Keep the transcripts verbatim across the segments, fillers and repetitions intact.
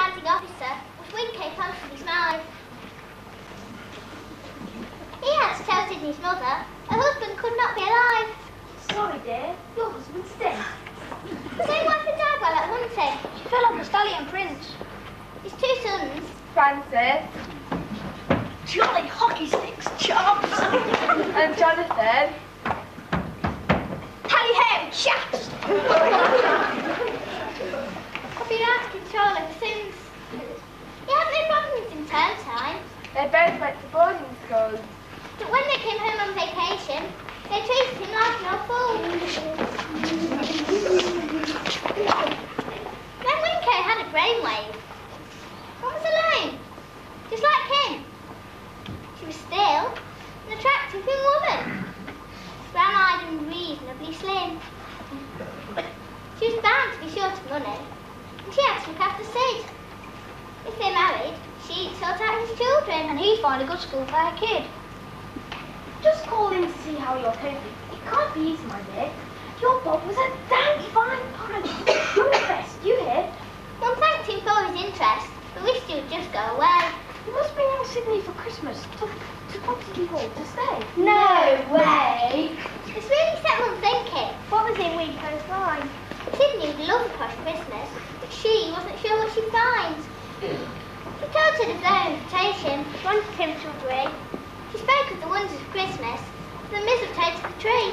commanding officer was Winko constantly smiling. He had to tell Sydney's mother her husband could not be alive. Sorry, dear, your husband's dead. Same wife and dad while out hunting. She fell off the stallion prince. His two sons, Francis, Jolly hockey sticks, chumps. and Jonathan. Tally-ho, chaps. have been asking Charlie ever since. He had no problems in term time. They both went to boarding school. But when they came home on vacation, they treated him like an old fool. Then Winko had a brainwave. One was alone, just like him. She was still an attractive young woman, brown-eyed and reasonably slim. She was bound to be short of money, and she had to look after Sid. If they married, she'd sort out his children, And he'd find a good school for her kid. Just call in to see how you're coping. It can't be easy, my dear. Your Bob was a damn fine pun. You're the best, you hear? Mum thanked him for his interest, but wished he would just go away. You must bring out Sydney for Christmas. To, to Bobsy Hall to stay. No way! It's really set Mum thinking. What was in Winko's line? Sydney would love a posh Christmas, but she wasn't sure what she'd find. She told Sid of their invitation, wanted him to agree. She spoke of the wonders of Christmas, the mistletoe to the tree.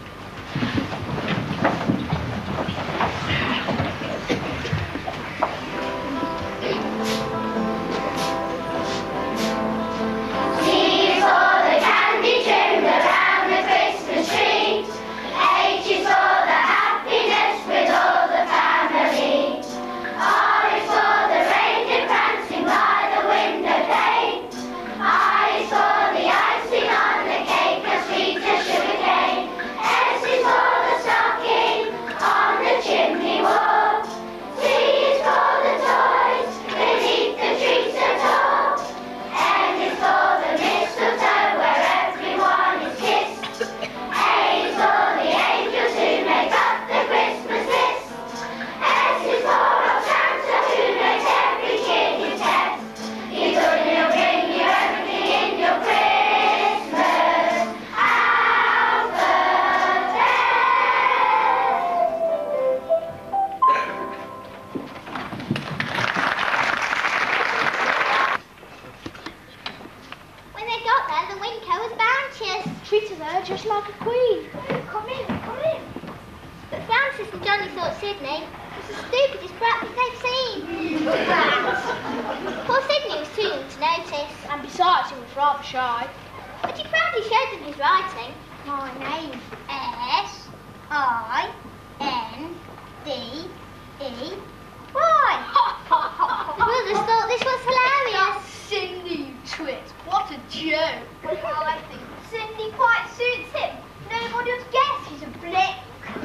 Just like a queen. Come in, come in. But Francis and Johnny thought Sydney was the stupidest brat that they'd seen. Brat. Poor Sydney was too young to notice. And besides, he was rather shy. But he proudly showed them his writing. My name. S I N D E Y. The brothers thought this was hilarious. Cindy, you twit. What a joke. Well, I think Cindy quite suits him. Nobody would guess he's a blick.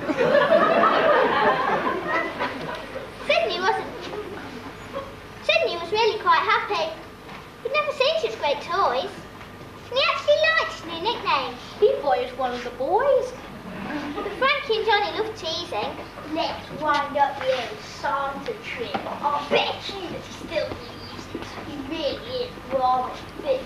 Sydney wasn't. Sydney was really quite happy. He'd never seen such great toys. And he actually liked his new nickname. He thought he was one of the boys. But Frankie and Johnny loved teasing. Let's wind up the old Santa tree. I'll bet you that he still believes it. He really is rather big.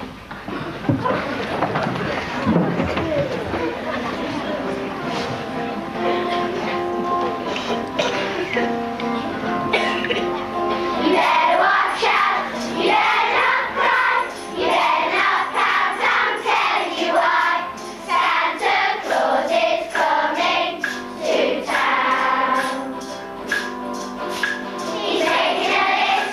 You better watch out, you better not cry, you better not pout, I'm telling you why. Santa Claus is coming to town. He's making a list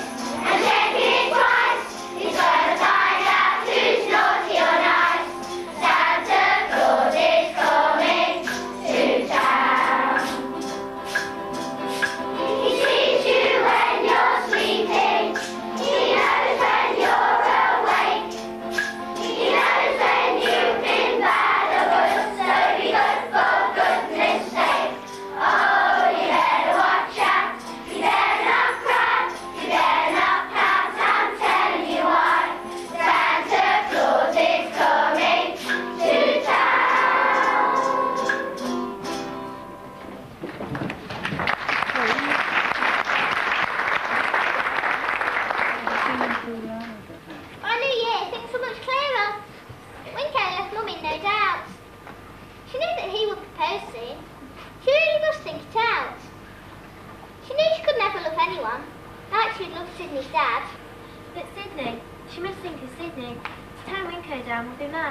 By New Year, things were much clearer. Winko left Mum in no doubt. She knew that he would propose soon. She really must think it out. She knew she could never love anyone, like she had loved Sydney's dad. But Sydney, she must think of Sydney. To turn Winko down would be mad.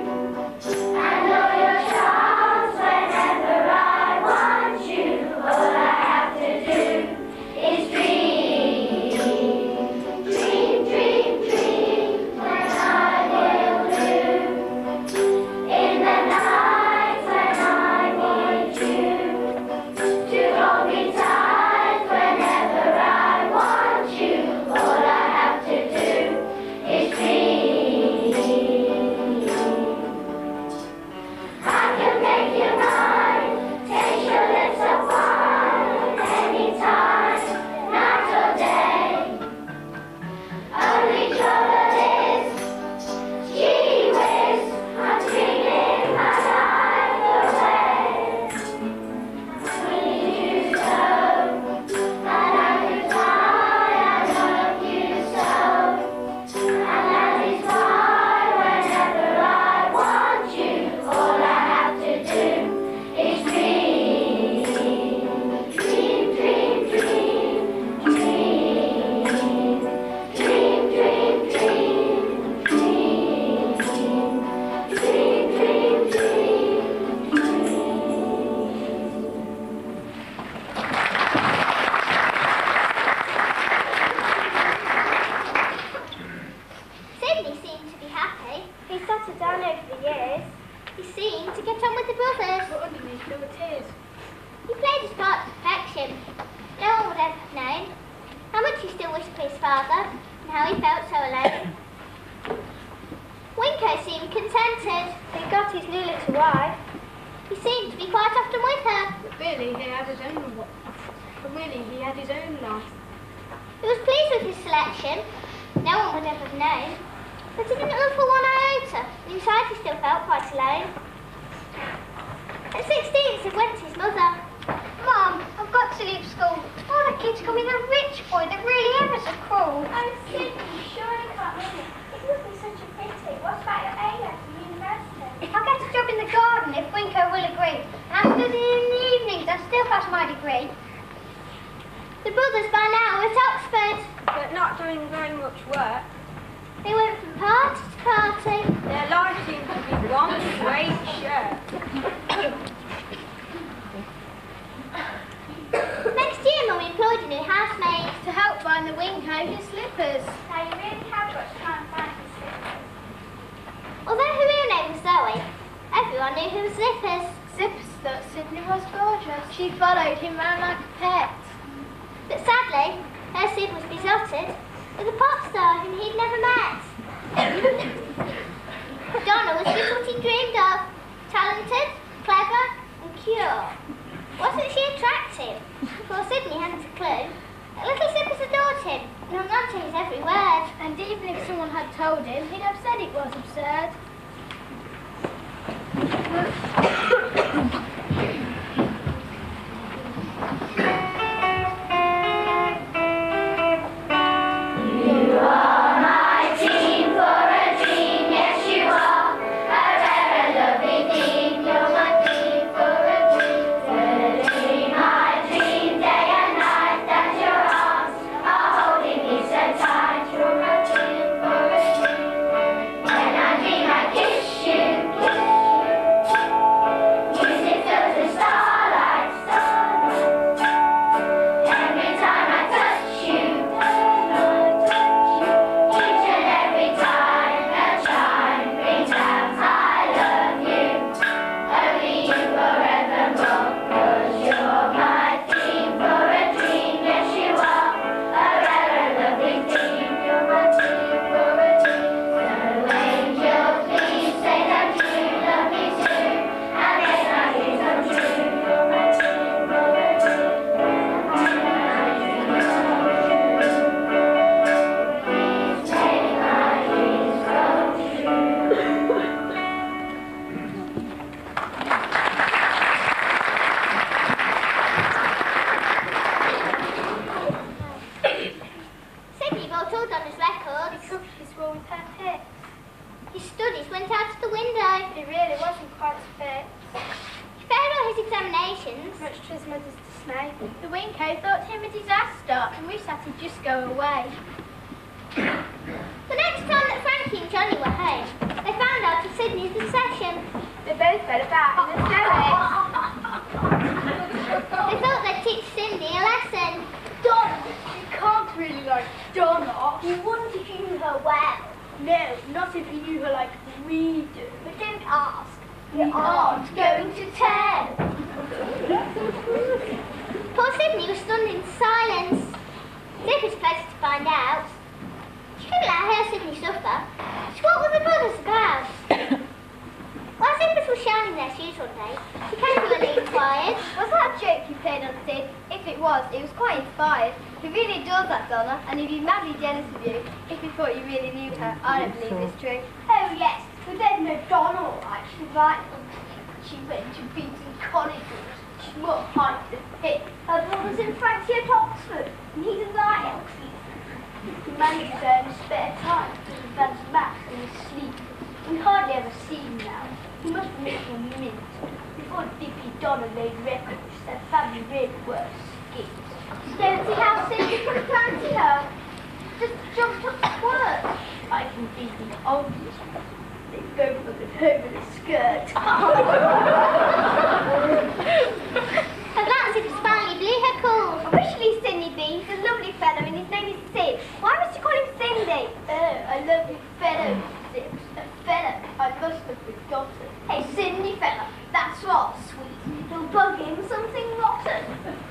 Oh, He settled down over the years. He seemed to get on with the brothers. But underneath there were tears. He played his part to perfection. No one would ever have known how much he still wished for his father and how he felt so alone. Winko seemed contented. He got his new little wife. He seemed to be quite often with her. But really, he had his own. But really, he had his own life. He was pleased with his selection. No one would ever have known. But he didn't love for one iota. And inside he still felt quite alone. At sixteen, Sid went to his mother. Mum, I've got to leave school. All the kids call me the rich boy that really ever so cruel. Oh, Sydney, you surely can't mean it. It would be such a pity. What about your A levels for university? I'll get a job in the garden if Winko will agree. And I'll study in the evenings and still pass my degree. The brothers by now were at Oxford. But not doing very much work. They went from party to party. Their life seemed to be one great show. Next year, Mum employed a new housemaid. To help find the Winko his slippers. Now, you really have got to try and find his slippers. Although her real name was Zoe, everyone knew who was Zippers. Zippers thought Sydney was gorgeous. She followed him round like a pet. But sadly, her Sid was besotted with a pop star whom he'd never met. Donna was just what he dreamed of. Talented, clever and pure. Wasn't she attractive? Before Sydney hadn't a clue, little Zippers adored him and hung on to his every word. And even if someone had told him, he'd have said it was absurd. The Winko thought him a disaster and wished that he'd just go away. The next time that Frankie and Johnny were home, they found out of Sydney's obsession. They both fell about in the snow. They thought they'd teach Cindy a lesson. Donna, you can't really like Donna. You wouldn't if you knew her well. No, not if you knew her like we do. But don't ask. You aren't going to tell. Poor Sydney was stunned into silence. Zip was pleased to find out. She couldn't let her Sydney suffer. So what were the brothers about? While Zippers was shining their shoes one day, she casually inquired, Was that a joke you played on Sid? If it was, it was quite inspired. He really adores that Donna, and he'd be madly jealous of you if he thought you really knew her. I don't believe it's true. Oh yes, but there's no Donna all right. She's right. She went to Beaton College. She's more height than hit. Her brother's in Francie at Oxford, and he's a lion. He manages her in his spare time to advance maths in his sleep. We hardly ever see him now. He must be making a mint. Before Dippy Donna laid records, their family really were skids. Don't see how Cindy can fancy her. Just jumped up to work. I can be the obvious one. They both look at her with a skirt. at that Zippers finally blew her cool. I wish Lee Cindy be. He's a lovely fellow, and his name is Sid. Why must you call him Cindy? Oh, a lovely fellow, Zips. A fellow. swat, sweet little bug in something rotten.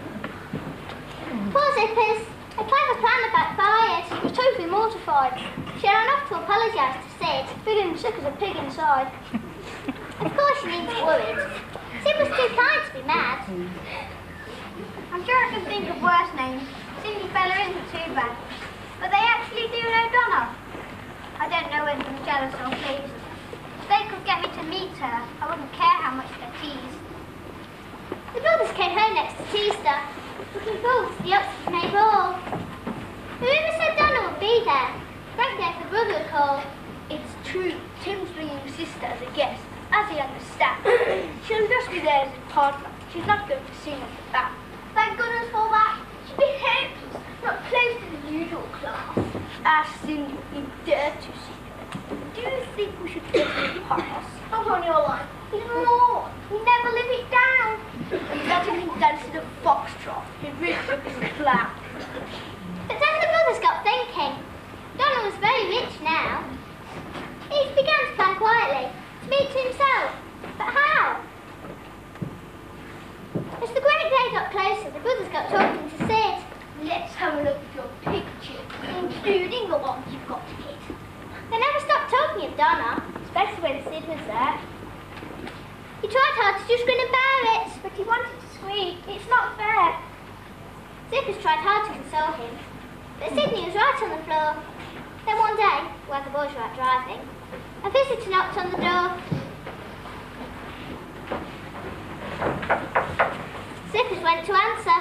Poor Zippers. A clever plan had backfired. He was totally mortified. She ran off to apologise to Sid. Feeling sick as a pig inside. Of course she needn't worried. Sid was too kind to be mad. I'm sure I can think of worse names. Sindyfella isn't too bad. But they actually do know Donna. I don't know whether I'm jealous or pleased. If they could get me to meet her, I wouldn't care how much they teased. The brothers came home next to Easter, looking forward to the Oxford May ball. Whoever said Donna would be there? Frank gave her brother a call. It's true. Tim's bringing his sister as a guest, as he understands. She'll just be there as a toddler. She's not going to sing at the back. Thank goodness for that. She'd be hopeless, not close to the usual class. Ask Cindy if you dare to see her. Do you think we should get him pass? Not on your line. He's more. You never live it down. He's not even dancing a foxtrot. He really took his plan. But then the brothers got thinking. Donna was very rich now. Each began to plan quietly, to speak to himself. But how? As the great day got closer, the brothers got talking to Sid. Let's have a look at your picture, including the ones you've got to hit. They never stopped talking of Donna, especially when Sid was there. He tried hard to just grin and bear it, but he wanted to squeak. It's not fair. Zippers tried hard to console him, but Sydney was right on the floor. Then one day, while the boys were out driving, a visitor knocked on the door. Zippers went to answer.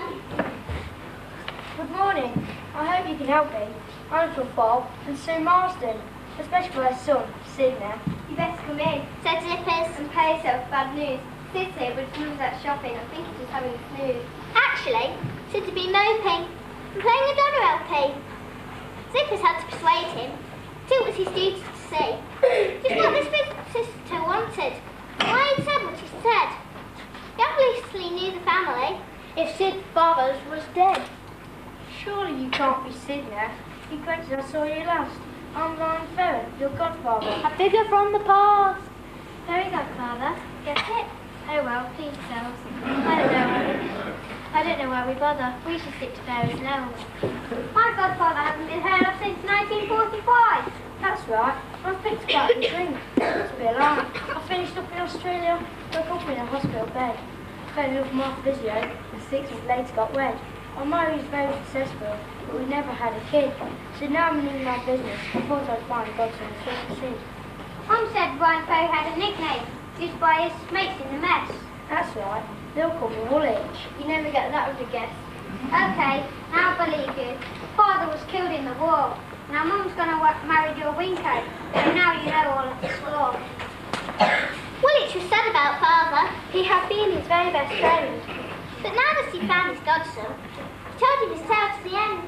Good morning. I hope you can help me. I'm Uncle Bob and Sue Marsden, especially for her son, Sydney. You better come in, Said Zippers. and pay yourself bad news. Sid's here, but his mum's out shopping. I think he's just having a snooze. Actually, Sid had been moping and playing a Donna L P. Zippers had to persuade him that it was his duty to see just what this visitor wanted. Why he'd said what he said. He obviously knew the family. If Sid's father was dead. Surely you can't be Sydney. You granted I saw you last. I'm Ryan Ferret, your godfather. A figure from the past. Very good, Father. Get it? Oh well, please yourselves. I don't know. I don't know why we bother. We should stick to fairies now. My godfather hasn't been heard of since nineteen forty-five. That's right. I've picked up the drink. It's a bit long. I finished up in Australia, woke up in a hospital bed. Fell in love with my physio, and six months later got wed. Our marriage was very successful, but we never had a kid. So now I'm in my business. I thought I'd find God some to see. Mum said Ryan Foe had a nickname, used by his mates in the mess. That's right. They'll call me Woolwich. You never get that with a guess. Okay, now I believe you. Father was killed in the war. Now Mum's gonna marry your Winko. So now you know all of the score. Woolwich was sad about father, He had been his very best friend. but now that he found his godson, he told him his tale to the end.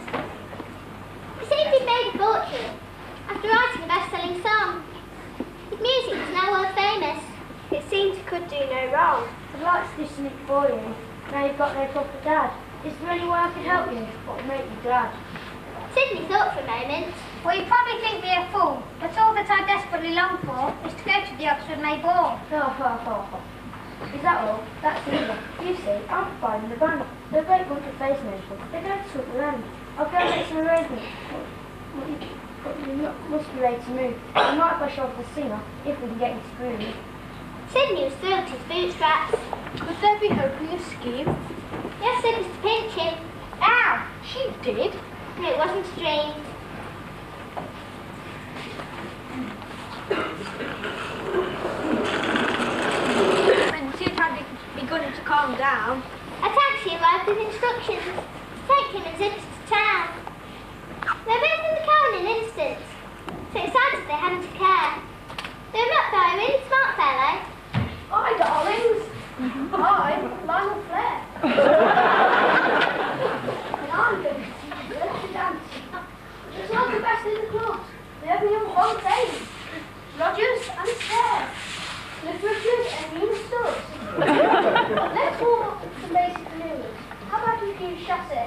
It seemed he'd made a fortune after writing a best-selling song. His music was now world famous. It seemed he could do no wrong. I'd like to do something for you. Now you've got no proper dad. Is there any way I can help you? What would make you glad? Sydney thought for a moment. Well, you probably think me a fool, but all that I desperately long for is to go to the Oxford May ball. Oh, oh, oh, oh. Is that all? That's easy. You see, I'm providing the band. They're a great bunch of face nations. They're going to sweep the land. I'll go and make some arrangements. But you, but you mu- must be ready to move. I might brush off the singer if we can get you to groove. Sydney was thrilled to his bootstraps. Could there be hope in your scheme? Yes, it was to pinch him. Ow! She did. And it wasn't a dream. When Sid had begun to calm down, A taxi arrived with instructions to take him and Zippers to town. They were both in the car in an instant, so excited they hadn't a care. They were met by a really smart fellow. Hi, darlings. Hi, Lionel Flair. And I'm going to see you learn to dance. Just not the best in the class. They have me on one page. Rogers and Stairs. Literature and new studs. Let's warm up some basic maneuvers. How about you do chasse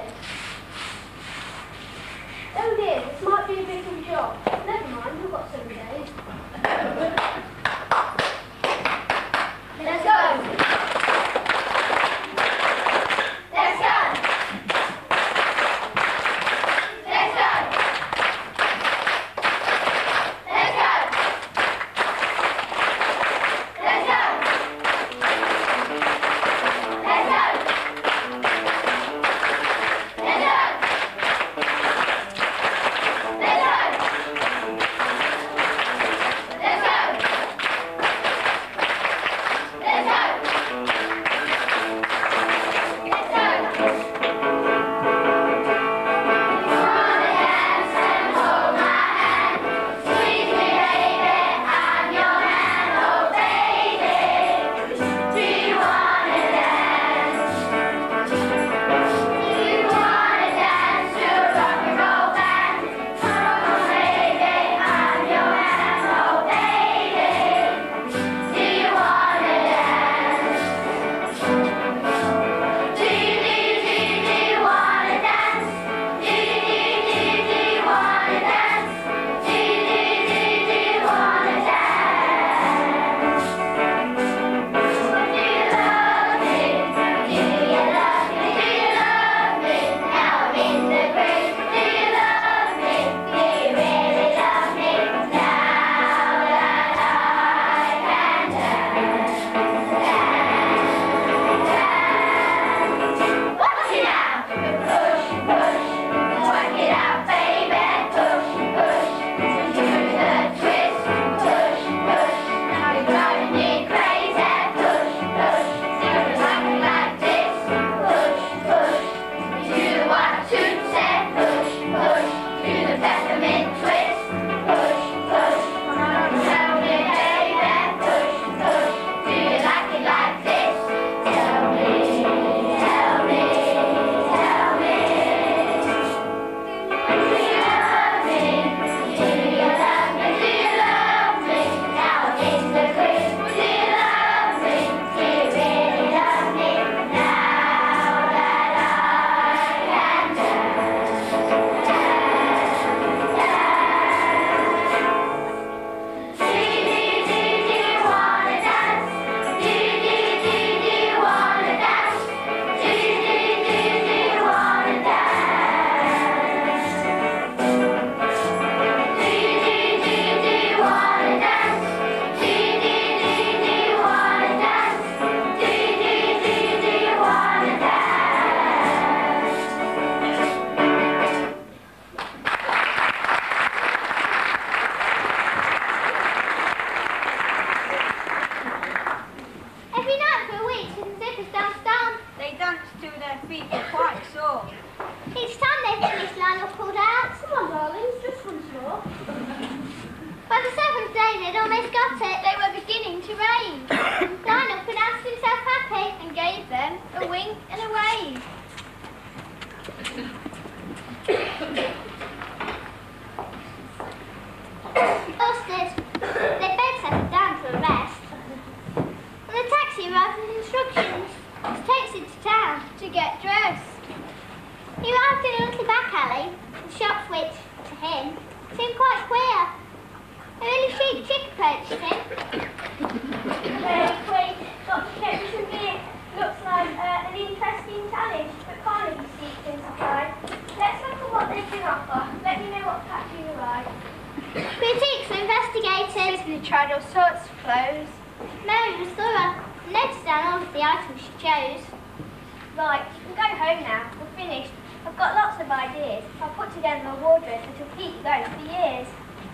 tried all sorts of clothes. Mary was thorough and noted down all of the items she chose. Right, we can go home now. We're finished. I've got lots of ideas. I'll put together a wardrobe that'll keep you going for years.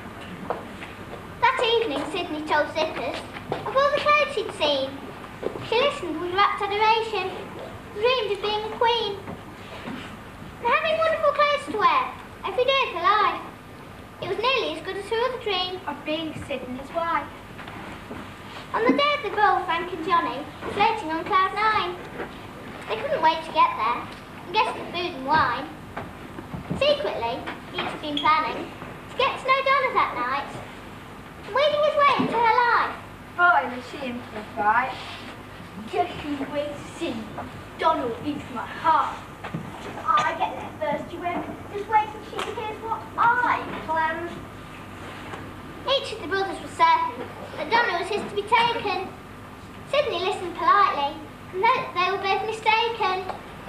That evening, Sydney told Zippers of all the clothes she'd seen. She listened with rapt adoration, dreamed of being a queen, and having wonderful clothes to wear every day of her life. It was nearly as good as her other dream Of being Sydney's wife. On the day of the ball, Frank and Johnny were floating on cloud nine. They couldn't wait to get there and get some food and wine. Secretly, each had been planning to get to know Donna that night, and weaving his way into her life. Oh, was she in for a fight? Just you wait to see. Donna will eat my heart. I get there first, you won't. Just wait till she hears what I plan. Each of the brothers was certain that Donna was his to be taken. Sydney listened politely and noted that they were both mistaken.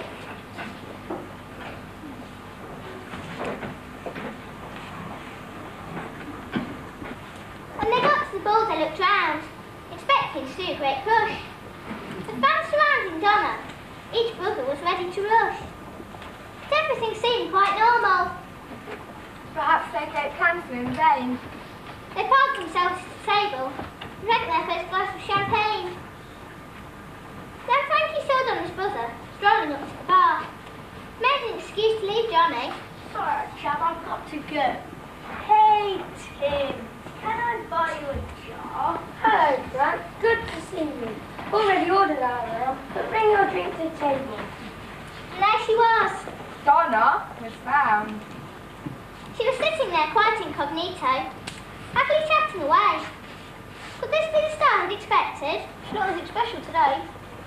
When they got to the ball, they looked round, expecting to see a great crush. The fans surrounding Donna, each brother was ready to rush. But everything seemed quite normal. Perhaps they don't cancel in vain. They parked themselves at the table and drank their first glass of champagne. Then Frankie saw Donna's brother strolling up to the bar. Made an excuse to leave Johnny. Sorry, chap, I've got to go. Hey, Tim, can I buy you a jar? Hello, Frank. Good to see you. Already ordered our meal, but bring your drink to the table. And there she was. Donna was found. She was sitting there quite incognito, happily chatting away. Could this be the star he'd expected? She's not anything special today.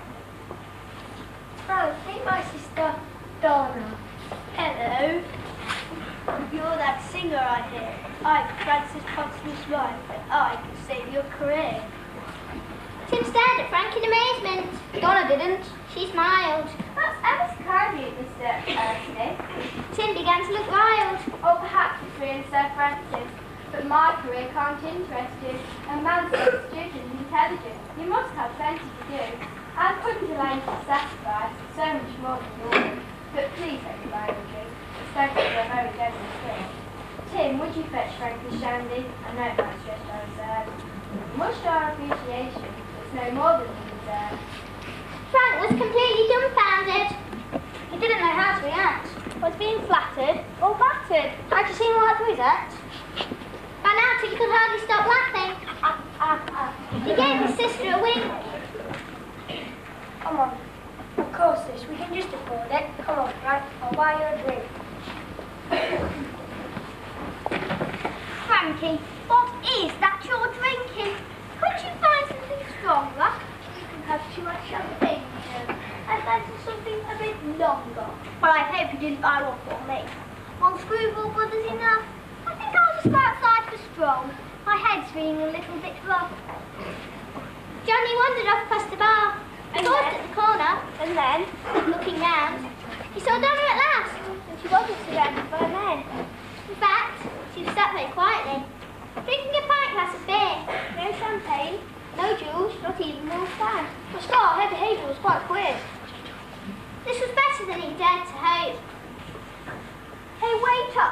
Frank, meet my sister, Donna. Hello. You're that singer I hear. I'm Francis Potts's wife, and I can save your career. Tim stared at Frank in amazement. Donna didn't. She smiled. That's ever so kind of you, Mister Uh, Smith. Tim began to look wild. Or perhaps it's really Sir Francis. But my career can't interest you. A man so astute and intelligent, you must have plenty to do. I'm putting to land to satisfy so much more than you ordered. But please don't be buying a drink, especially for a very deadly thing. Tim, would you fetch Frankie's shandy? I know it might stretch our reserve. Much to our appreciation, it's no more than we deserve. Frank was completely dumbfounded. He didn't know how to react. Was being flattered or battered? Had you seen him like to his act? Ran out till he could hardly stop laughing. Ah, ah, ah. He gave his sister a wink. Come on. Of course, sis, we can just afford it. Come on, Frank, I'll buy you a drink. Frankie, what is that you're drinking? Couldn't you find something stronger? You can have too much champagne, Tim. And fancy something a bit longer. Well, I hope you didn't buy one for me. One screwball brother's enough. I think I'll just go outside for a stroll. My head's feeling a little bit rough. Johnny wandered off past the bar, And paused then? at the corner, And then, looking round. He saw Donna at last. and she wasn't surrounded by men. In fact, she was sat very quietly, drinking a pint glass of beer. No champagne, no jewels, not even more fun. For a start, her behaviour was quite queer. This was better than he dared to hope. Hey, waiter!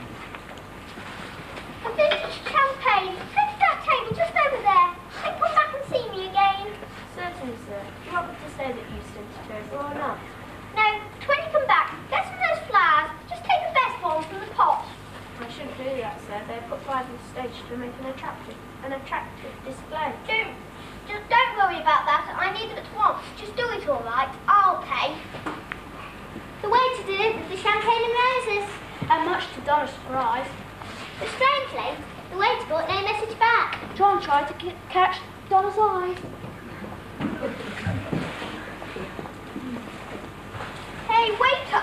A vintage champagne. Take that table just over there. And come back and see me again. Certainly, sir. Do you want me to say that you sent it over or not? No, when you come back, get some of those flowers. Just take the best ones from the pot. I shouldn't do that, sir. They put flowers on the stage to make an attractive, an attractive display. Don't, just don't worry about that. I need them at once. Just do it all right. I'll pay. The waiter delivered the champagne and roses. And much to Donna's surprise, But strangely, the waiter brought no message back. John tried to c- catch Donna's eye. Hey, waiter!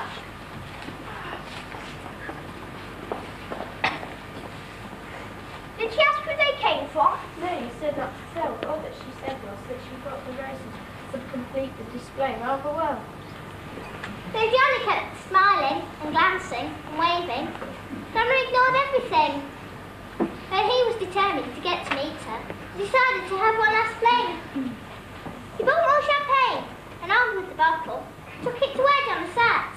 Did she ask who they came from? No, you said not to tell. All that she said was that she brought the roses to complete the display rather well. Though Johnny kept smiling and glancing and waving, Donna ignored everything. But he was determined to get to meet her. decided to have one last fling. He bought more champagne and armed with the bottle, took it to where John sat.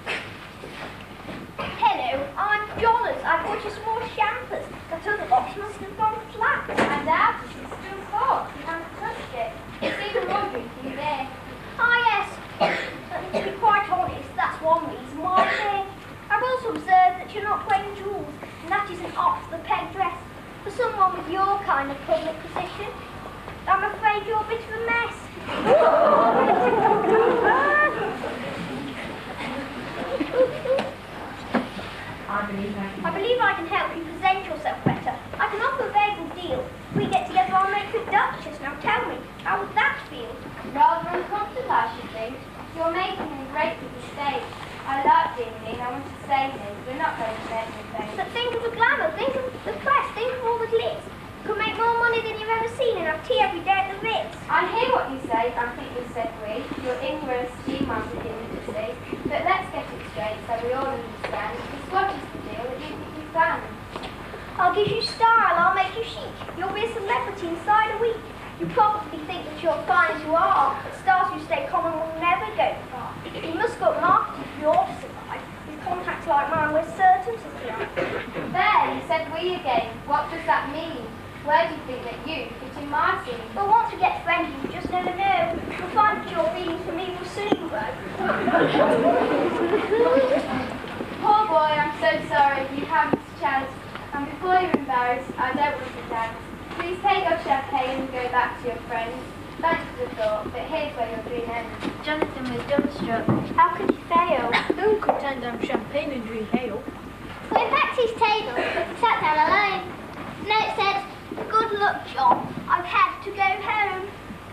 Hello, I'm Jonas. I bought you some more champers. That other box must have gone flat. I doubt it. It's still hot. You haven't touched it. It's even more drinking there. Ah, yes. But to be quite honest, that's one reason why I'm here. I've also observed that you're not playing jewels, and that is an off-the-peg dress for someone with your kind of public position. I'm afraid you're a bit of a mess. I believe I can. I believe I can help you present yourself better. I can offer a very good deal. If we get together, I'll make you a duchess. Now tell me, how would that feel? Rather uncomfortable, I should think. You're making a great big mistake. I like being mean, I want to say things. We're not going to let them face. But think of the glamour, think of the press, think of all the glitz. You could make more money than you've ever seen and have tea every day at the Ritz. I hear what you say, I think you said we. You're in your esteem, I'm beginning to see. But let's get it straight so we all understand. It's what is the deal that you think you found? I'll give you style, I'll make you chic. You'll be a celebrity inside a week. You probably think that you're fine as you are, but stars who stay common will never go far. You must go marketing if you're to survive. With contacts like mine, we're certain to survive. There, you said we again. What does that mean? Where do you think that you fit in my scene? But once we get friendly, you just never know. You'll find that your feelings for me will soon grow. Poor boy, I'm so sorry. You haven't a chance. And before you're embarrassed, I don't want to dance. Please take your champagne and go back to your friends. Thanks for the thought, but here's where your dream ends. Jonathan was dumbstruck. How could he fail? Who could turn down champagne and drink ale? So he packed his table and sat down alone. The note said, "Good luck, John. I've had to go home."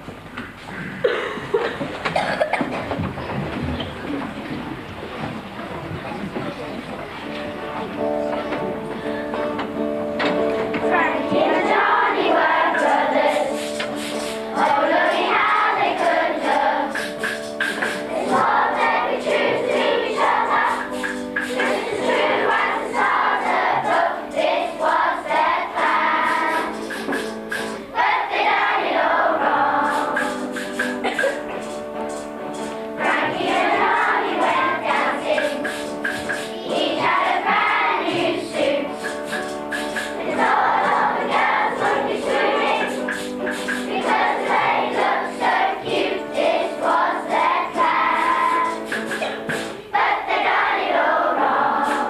Frankie and Johnny were brothers. Oh, looky how they could look. They swore they'd be true to each other. Just as true as the stars above. This was their plan. But they done it all wrong. Frankie and Johnny went dancing. Each had a brand new suit. And all of the girls would be swooning because they looked so cute. This was their plan, but they done it all wrong.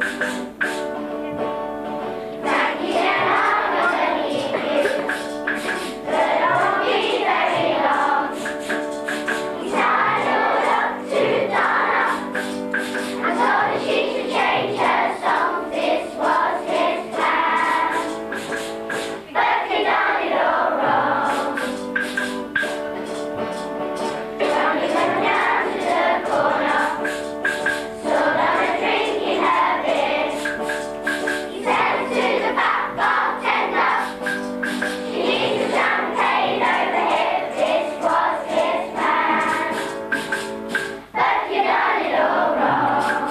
Frankie and I will only need you, but I won't be very long. He sidled up to Donna and told her she should change her song. This was his plan, but he done it all wrong. Johnny went down to the corner, saw Donna drinking her beer. He said to the fat bartender, "She needs some champagne over here." This was his plan, but you done it all wrong.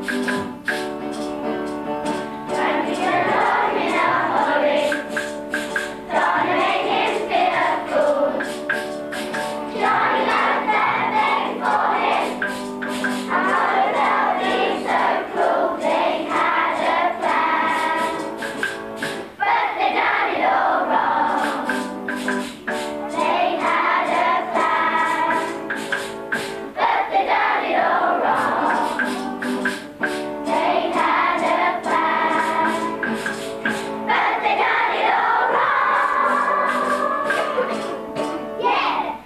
Frankie got home in a hurry. Donna made him feel a fool. Johnny left there begging for him. I know they'll be so cruel. They had a plan, but they done it all wrong. They had a plan, but they done it all wrong. They had a plan, but they done it all wrong. Yeah.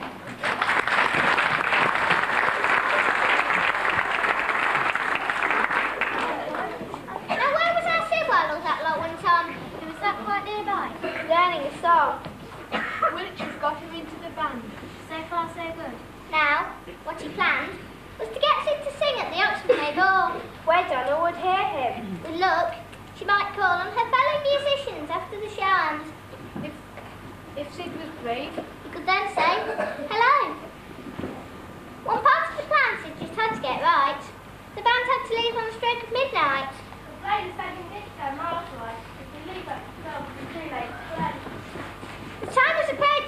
Now where was our Sid while all that lot went on? He was that quite nearby. Learning a song. Which has got him into the band. So far so good. Now, what he planned was to get Sid to sing at the Oxford May Ball. Where Donna would hear him. With luck, she might call on her fellow musicians after the show ends. If, if Sid was brave, He could then say, hello. One part of the plan Sid just had to get right. The band had to leave on the stroke of midnight. The plane is heading this time, Marshall. If we leave at twelve, it's too late to play.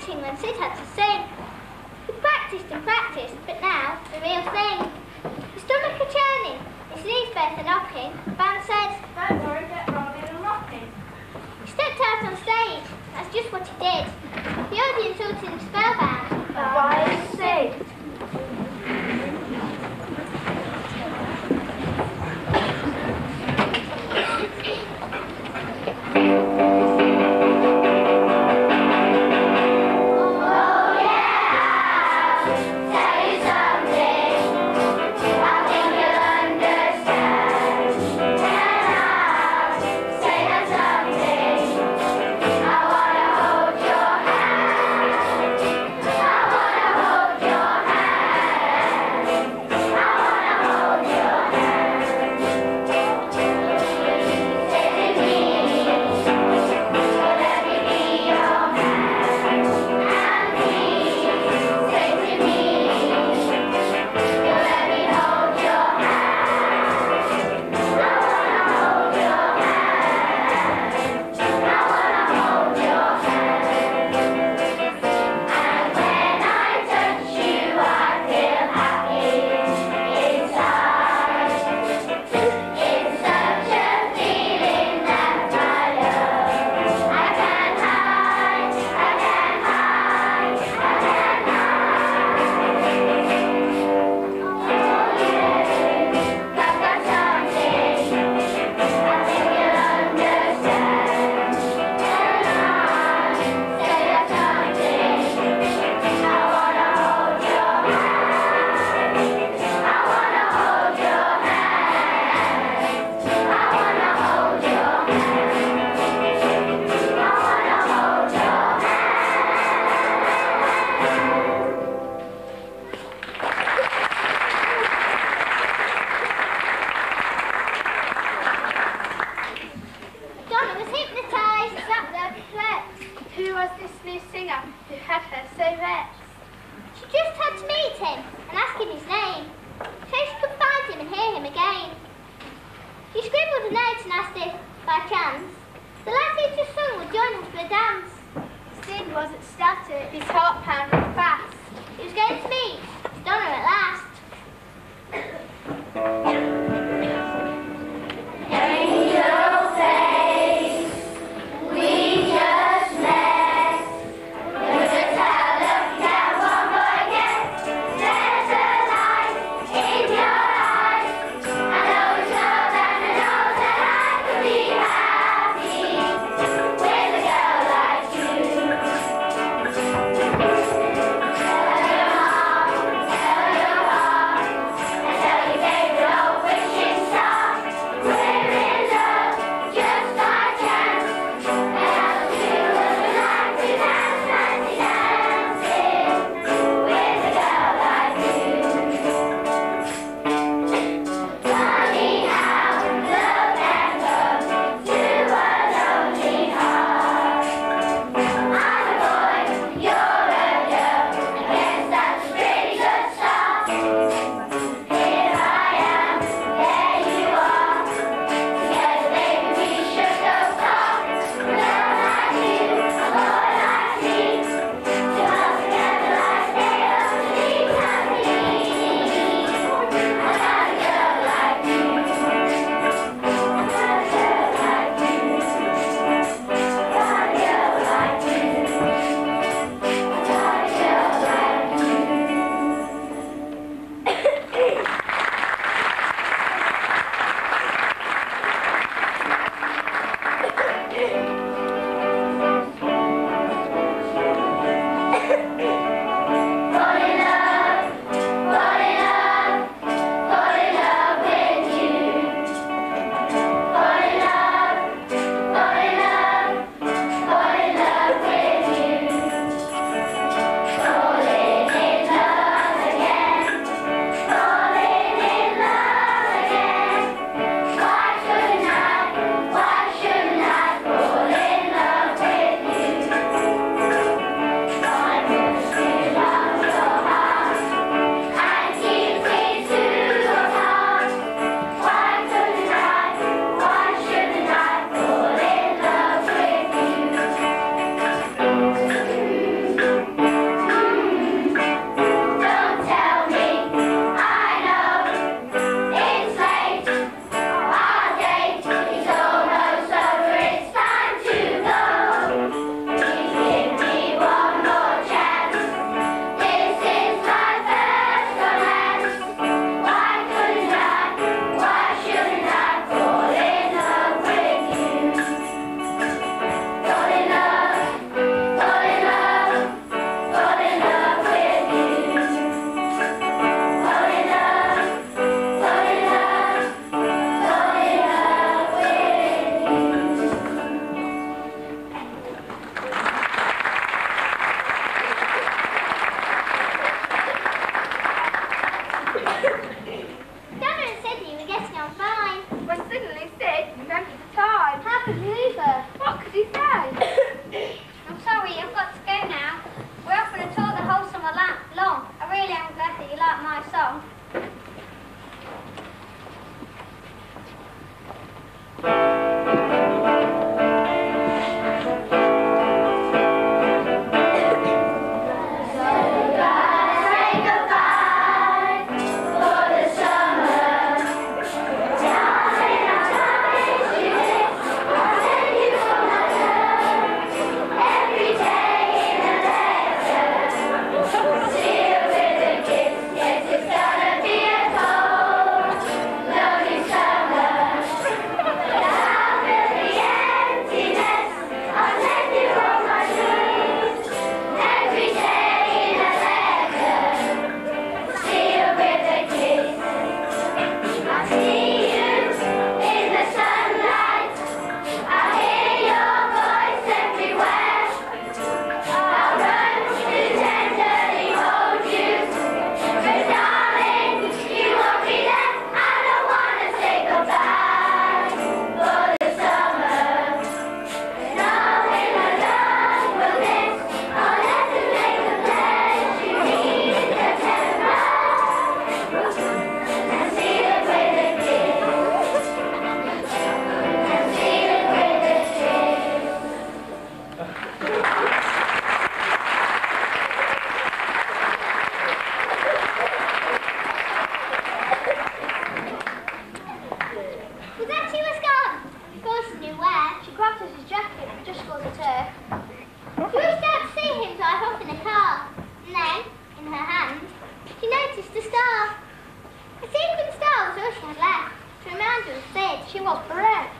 watching when Sid had to sing. We practiced and practiced, but now, the real thing. The stomach are churning, his knees both are knocking. The band said, Don't worry, get rolling and rocking. he stepped out on stage. That's just what he did. The audience all seemed spellbound. By Sid. With a girl like you. she was bereft.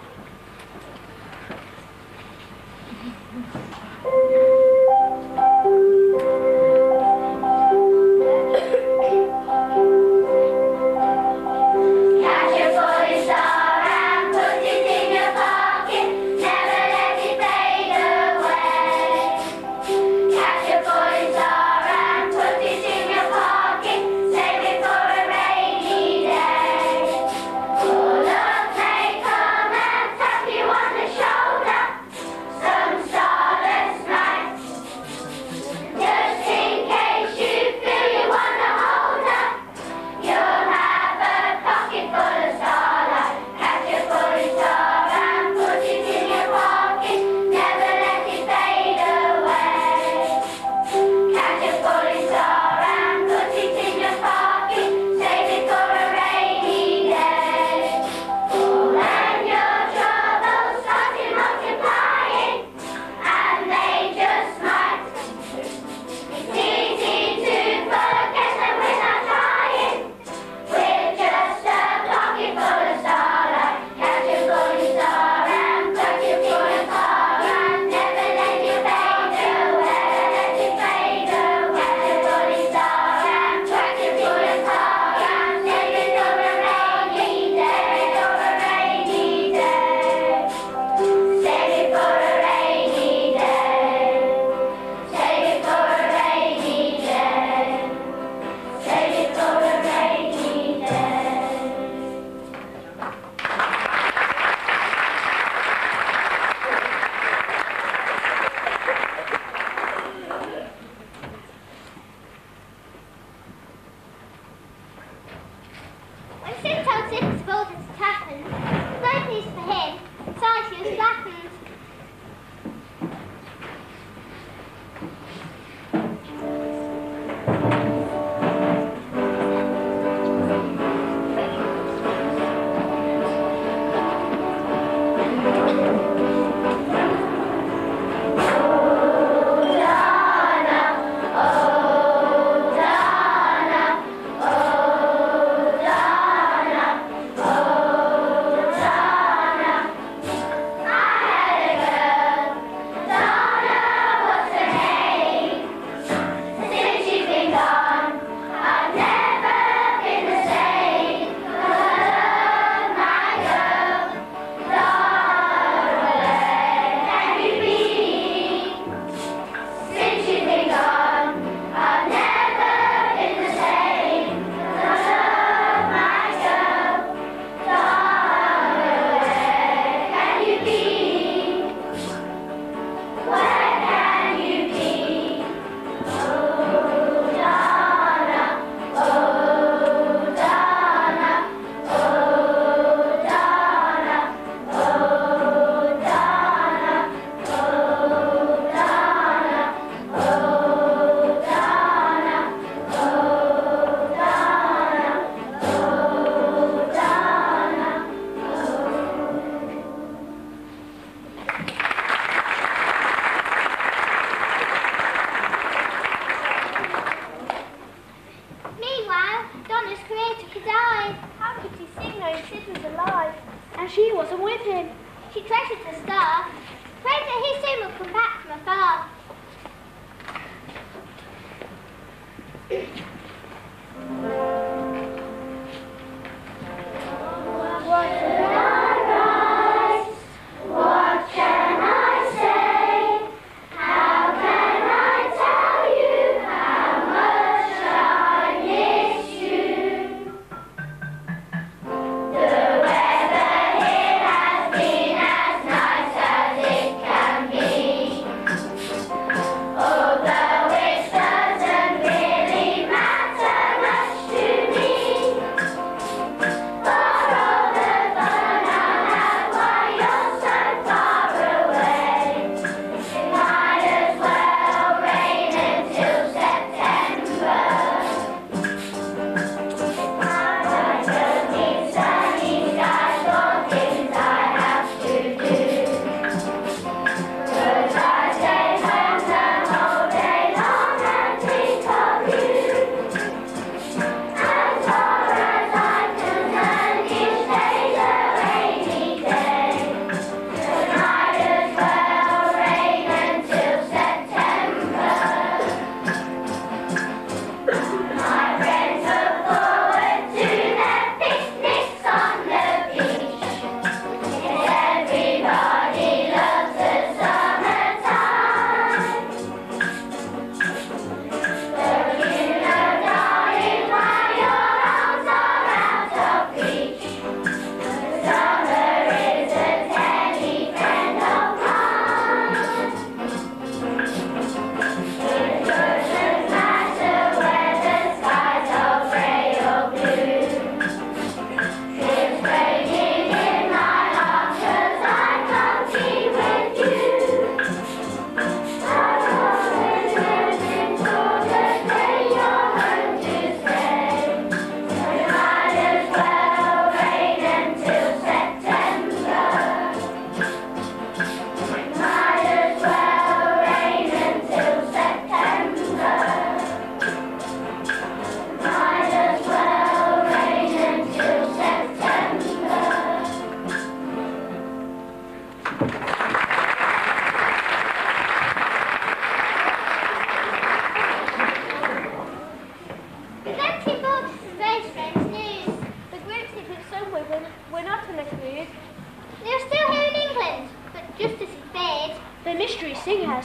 Although it doesn't really matter.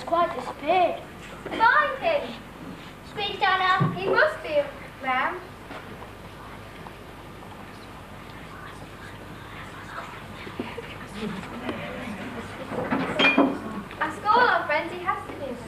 quite disappeared. Find him. Squeeze Donna. He must be around. Ask all our friends, he has to be around.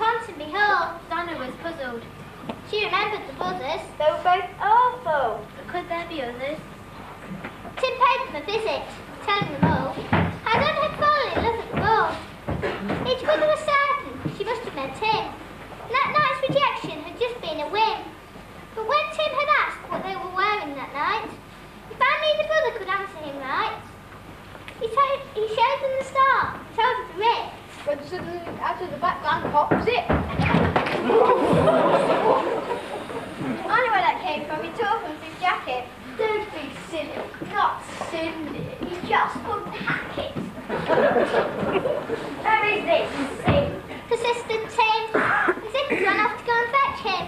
She remembered the buzzers. They were both awful. The could there be others? Tim paid them a visit, telling them all how Dad had fallen in love at the ball. Each mother was certain she must have meant Tim, and that night's rejection had just been a whim. But when Tim had asked what they were wearing that night, he found neither brother could answer him right. He, told, he showed them the star, told them the rip. When suddenly out of the background pops it. I know where that came from. He tore from his jacket. Don't be silly. Not Cindy. He just couldn't hack it. Where is this thing? Persisted Tim. The zippers ran off to go and fetch him.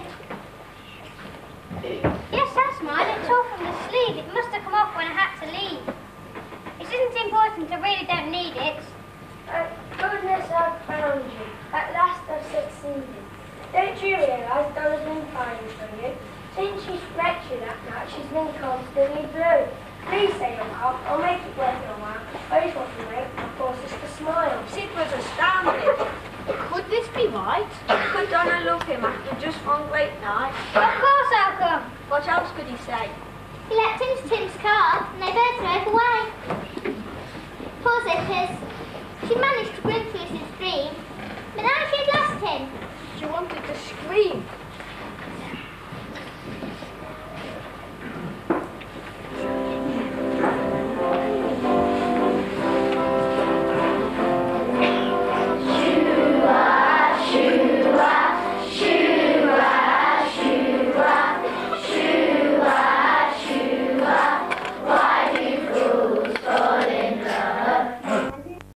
Yes, that's mine. It tore from the sleeve. It must have come off when I had to leave. It isn't important. I really don't need it. Thank goodness I've found you. At last I've succeeded. Don't you realise Donna's been pining for you? Since she wrecked you that night, she's been constantly blue. Please say you'll help. I'll make it worth your while. I just want to make my poor sister smile. Sid was astounded. Could this be right? Could Donna love him after just one great night? Of course I'll come. What else could he say? He leapt into Tim's car and they both drove away. Poor Zippers. She managed to grin through his dream, but now she had lost him. She wanted to scream.